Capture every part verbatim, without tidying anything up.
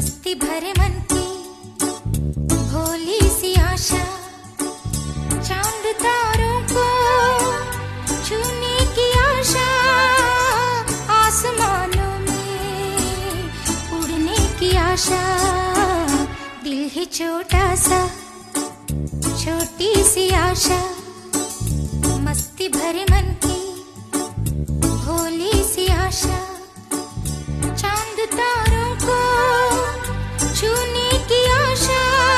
मस्ती भरे मन की भोली सी आशा, चांद तारों को छूने की आशा, आसमानों में उड़ने की आशा। दिल है छोटा सा, छोटी सी आशा, मस्ती भरे मन की भोली सी आशा, चांद तारों को छूने की आशा,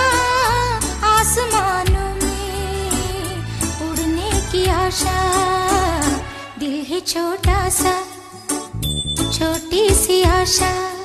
आसमानों में उड़ने की आशा। दिल है छोटा सा, छोटी सी आशा।